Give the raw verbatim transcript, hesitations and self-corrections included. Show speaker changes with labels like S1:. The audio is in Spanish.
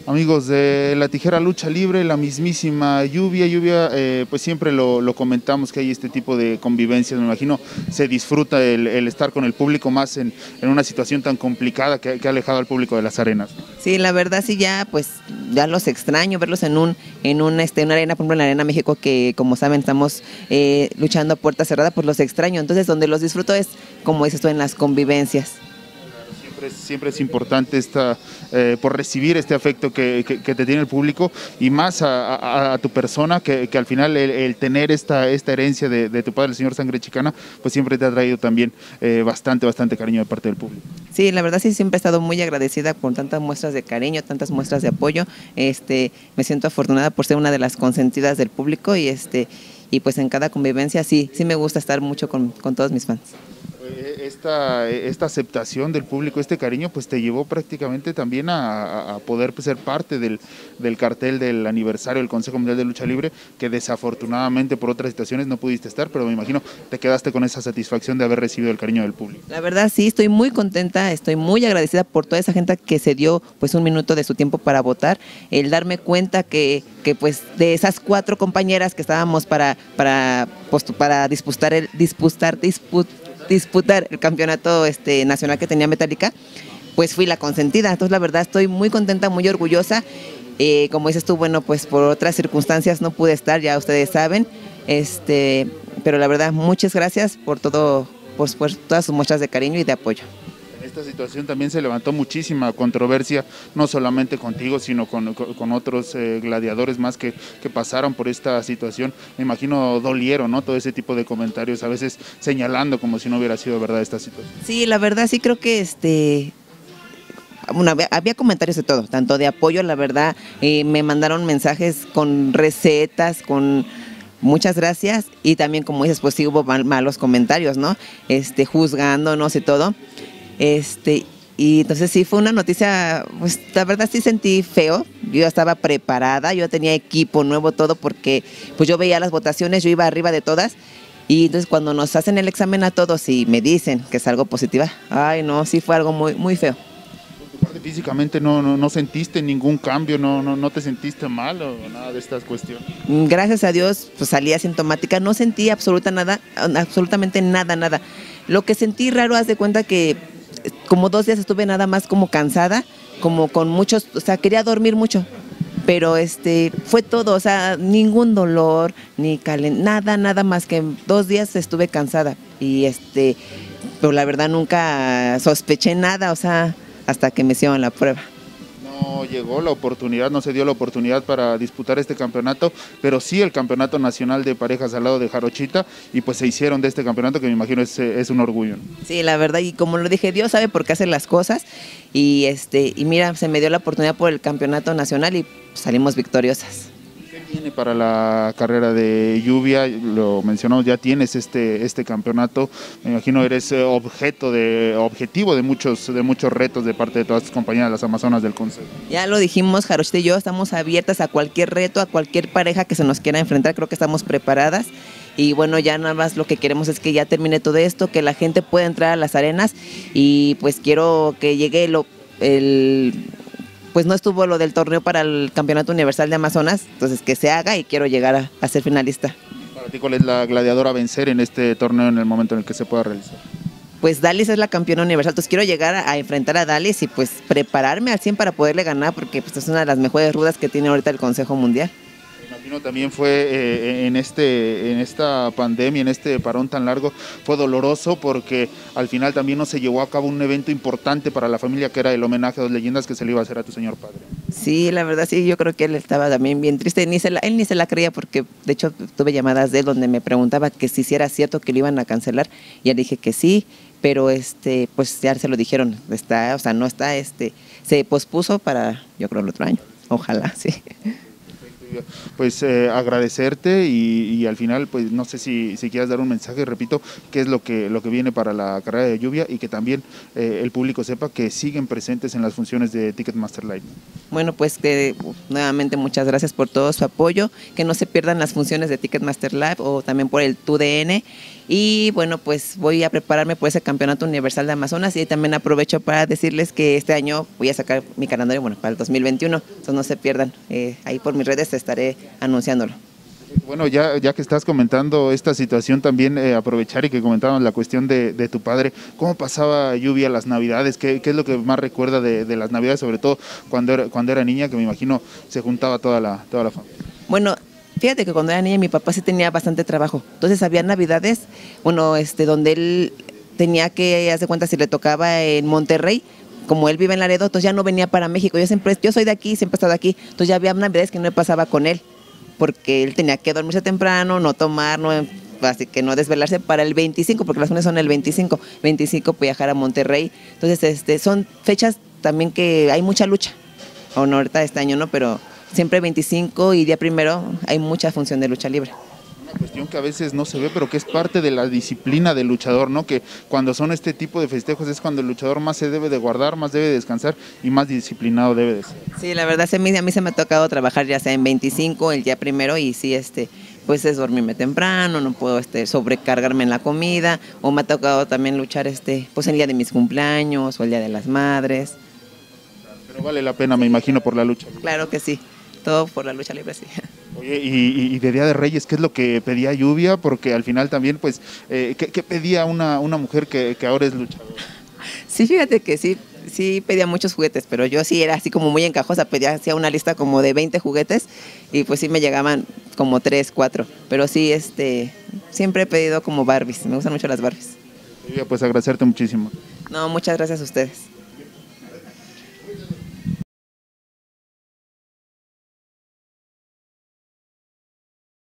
S1: Amigos de La Tijera Lucha Libre, la mismísima lluvia, lluvia, eh, pues siempre lo, lo comentamos que hay este tipo de convivencias, me imagino se disfruta el, el estar con el público más en, en una situación tan complicada que, que ha alejado al público de las arenas.
S2: Sí, la verdad sí ya, pues ya los extraño, verlos en un en un, este, una arena, por ejemplo en la Arena México, que como saben estamos eh, luchando a puerta cerrada, pues los extraño, entonces donde los disfruto es, como dices tú, en las convivencias.
S1: Siempre, siempre es importante esta, eh, por recibir este afecto que, que, que te tiene el público y más a, a, a tu persona, que, que al final el, el tener esta, esta herencia de, de tu padre, el señor Sangre Chicana, pues siempre te ha traído también eh, bastante, bastante cariño de parte del público.
S2: Sí, la verdad sí, siempre he estado muy agradecida por tantas muestras de cariño, tantas muestras de apoyo. Este, me siento afortunada por ser una de las consentidas del público y, este, y pues en cada convivencia sí, sí me gusta estar mucho con, con todos mis fans.
S1: Esta, esta aceptación del público, este cariño, pues te llevó prácticamente también a, a poder pues, ser parte del, del cartel del aniversario del Consejo Mundial de Lucha Libre, que desafortunadamente por otras situaciones no pudiste estar, pero me imagino te quedaste con esa satisfacción de haber recibido el cariño del público.
S2: La verdad sí, estoy muy contenta, estoy muy agradecida por toda esa gente que se dio pues un minuto de su tiempo para votar, el darme cuenta que, que pues de esas cuatro compañeras que estábamos para, para, pues, para disputar el disputar, disputar disputar el campeonato este, nacional que tenía Metallica, pues fui la consentida. Entonces la verdad estoy muy contenta, muy orgullosa. Eh, como dices tú, bueno, pues por otras circunstancias no pude estar, ya ustedes saben, este, pero la verdad muchas gracias por todo, por, por todas sus muestras de cariño y de apoyo.
S1: En esta situación también se levantó muchísima controversia, no solamente contigo, sino con, con, con otros eh, gladiadores más que, que pasaron por esta situación. Me imagino dolieron, ¿no? Todo ese tipo de comentarios, a veces señalando como si no hubiera sido verdad esta situación.
S2: Sí, la verdad sí creo que este... Bueno, había, había comentarios de todo, tanto de apoyo, la verdad, eh, me mandaron mensajes con recetas, con muchas gracias, y también como dices, pues sí hubo mal, malos comentarios, ¿no? Este, juzgándonos y todo. Este, y entonces sí fue una noticia, pues la verdad sí sentí feo, yo ya estaba preparada, yo tenía equipo nuevo, todo, porque pues yo veía las votaciones, yo iba arriba de todas, y entonces cuando nos hacen el examen a todos y me dicen que es algo positiva, ay no, sí fue algo muy, muy feo.
S1: Físicamente no, no, no sentiste ningún cambio, no, no, no te sentiste mal o nada de estas cuestiones.
S2: Gracias a Dios, pues salí asintomática, no sentí absoluta nada, absolutamente nada, nada. Lo que sentí raro, haz de cuenta que como dos días estuve nada más como cansada, como con muchos, o sea, quería dormir mucho, pero este fue todo, o sea, ningún dolor, ni calen, nada, nada más que dos días estuve cansada y este, pero la verdad nunca sospeché nada, o sea, hasta que me hicieron la prueba.
S1: No llegó la oportunidad, no se dio la oportunidad para disputar este campeonato, pero sí el campeonato nacional de parejas al lado de Jarochita, y pues se hicieron de este campeonato que me imagino es, es un orgullo.
S2: Sí, la verdad, y como lo dije, Dios sabe por qué hace las cosas, y este y mira, se me dio la oportunidad por el campeonato nacional y salimos victoriosas.
S1: ¿Qué viene para la carrera de Lluvia? Lo mencionamos, ya tienes este, este campeonato, me imagino eres objeto de, objetivo de muchos, de muchos retos de parte de todas tus compañeras, las Amazonas del Consejo.
S2: Ya lo dijimos, Jarochita y yo estamos abiertas a cualquier reto, a cualquier pareja que se nos quiera enfrentar, creo que estamos preparadas. Y bueno, ya nada más lo que queremos es que ya termine todo esto, que la gente pueda entrar a las arenas y pues quiero que llegue lo, el... pues no estuvo lo del torneo para el Campeonato Universal de Amazonas, entonces que se haga y quiero llegar a, a ser finalista.
S1: Para ti, ¿cuál es la gladiadora a vencer en este torneo en el momento en el que se pueda realizar?
S2: Pues Dalis es la campeona universal, entonces quiero llegar a, a enfrentar a Dalis y pues prepararme al cien para poderle ganar, porque pues es una de las mejores rudas que tiene ahorita el Consejo Mundial.
S1: También fue eh, en, este, en esta pandemia, en este parón tan largo, fue doloroso porque al final también no se llevó a cabo un evento importante para la familia, que era el homenaje a dos leyendas que se le iba a hacer a tu señor padre.
S2: Sí, la verdad sí, yo creo que él estaba también bien triste, ni se la, él ni se la creía, porque de hecho tuve llamadas de él donde me preguntaba que si era cierto que lo iban a cancelar, y ya dije que sí, pero este pues ya se lo dijeron, está, o sea, no está, este se pospuso para, yo creo, el otro año, ojalá, sí.
S1: Pues eh, agradecerte y, y al final, pues no sé si, si quieras dar un mensaje, repito, qué es lo que, lo que viene para la carrera de lluvia y que también eh, el público sepa que siguen presentes en las funciones de Ticketmaster Live.
S2: Bueno, pues que nuevamente muchas gracias por todo su apoyo, que no se pierdan las funciones de Ticketmaster Live o también por el T U D N. Y bueno, pues voy a prepararme por ese campeonato universal de Amazonas y también aprovecho para decirles que este año voy a sacar mi calendario, bueno, para el dos mil veintiuno, entonces no se pierdan, eh, ahí por mis redes estaré anunciándolo.
S1: Bueno, ya, ya que estás comentando esta situación, también eh, aprovechar y que comentaban la cuestión de, de tu padre, ¿cómo pasaba Lluvia las Navidades? ¿Qué, qué es lo que más recuerda de, de las Navidades, sobre todo cuando era, cuando era niña, que me imagino se juntaba toda la, toda la familia?
S2: Bueno, fíjate que cuando era niña mi papá sí tenía bastante trabajo, entonces había Navidades, bueno, este, donde él tenía que, haz de cuenta, si le tocaba en Monterrey, como él vive en Laredo, entonces ya no venía para México, yo siempre, yo soy de aquí, siempre he estado aquí, entonces ya había Navidades que no me pasaba con él, porque él tenía que dormirse temprano, no tomar, no, así que no desvelarse para el veinticinco, porque las funciones son el veinticinco, veinticinco viajar a Monterrey, entonces este, son fechas también que hay mucha lucha, o no ahorita este año no, pero siempre veinticinco y día primero hay mucha función de lucha libre.
S1: Una cuestión que a veces no se ve, pero que es parte de la disciplina del luchador, ¿no? Que cuando son este tipo de festejos es cuando el luchador más se debe de guardar, más debe de descansar y más disciplinado debe de ser.
S2: Sí, la verdad, a mí, a mí se me ha tocado trabajar ya sea en veinticinco, el día primero, y sí, este, pues es dormirme temprano, no puedo este, sobrecargarme en la comida, o me ha tocado también luchar este, pues el día de mis cumpleaños o el día de las madres.
S1: Pero vale la pena, me imagino, por la lucha.
S2: Claro que sí, todo por la lucha libre, sí.
S1: Oye, y, y de Día de Reyes, ¿qué es lo que pedía Lluvia? Porque al final también, pues, eh, ¿qué, qué pedía una, una mujer que, que ahora es luchadora?
S2: Sí, fíjate que sí, sí pedía muchos juguetes, pero yo sí era así como muy encajosa, pedía hacía una lista como de veinte juguetes y pues sí me llegaban como tres, cuatro, pero sí, este, siempre he pedido como Barbies, me gustan mucho las Barbies.
S1: Lluvia, pues agradecerte muchísimo.
S2: No, muchas gracias a ustedes.